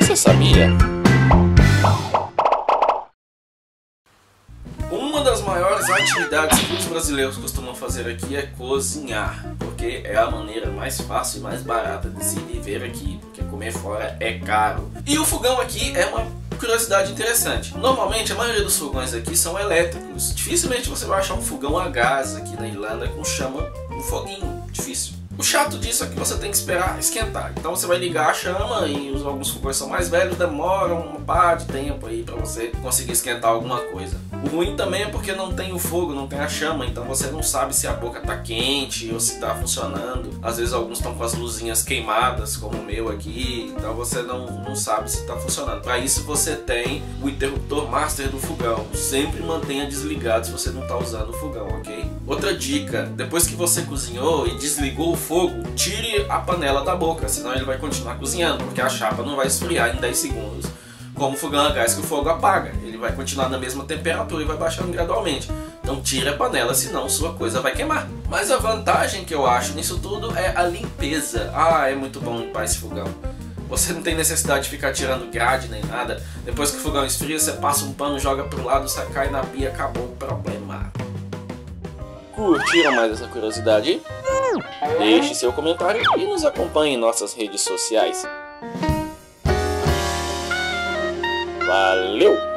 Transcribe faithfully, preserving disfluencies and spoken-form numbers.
Você sabia? Uma das maiores atividades que os brasileiros costumam fazer aqui é cozinhar, porque é a maneira mais fácil e mais barata de se viver aqui, porque comer fora é caro. E o fogão aqui é uma curiosidade interessante. Normalmente a maioria dos fogões aqui são elétricos. Dificilmente você vai achar um fogão a gás aqui na Irlanda com chama, um foguinho. Difícil. O chato disso é que você tem que esperar esquentar. Então você vai ligar a chama e os, alguns fogões são mais velhos, demoram uma par de tempo aí para você conseguir esquentar alguma coisa. O ruim também é porque não tem o fogo, não tem a chama, então você não sabe se a boca tá quente ou se tá funcionando. Às vezes alguns estão com as luzinhas queimadas, como o meu aqui, então você não, não sabe se tá funcionando. Para isso você tem o interruptor master do fogão. Sempre mantenha desligado se você não tá usando o fogão, ok? Outra dica, depois que você cozinhou e desligou o fogo, tire a panela da boca, senão ele vai continuar cozinhando, porque a chapa não vai esfriar em dez segundos, como o fogão a gás que o fogo apaga. Ele vai continuar na mesma temperatura e vai baixando gradualmente. Então tire a panela, senão sua coisa vai queimar. Mas a vantagem que eu acho nisso tudo é a limpeza. Ah, é muito bom limpar esse fogão. Você não tem necessidade de ficar tirando grade nem nada. Depois que o fogão esfria, você passa um pano, joga pro lado, você cai na pia, acabou o problema. Curtiram mais essa curiosidade? Deixe seu comentário e nos acompanhe em nossas redes sociais. Valeu!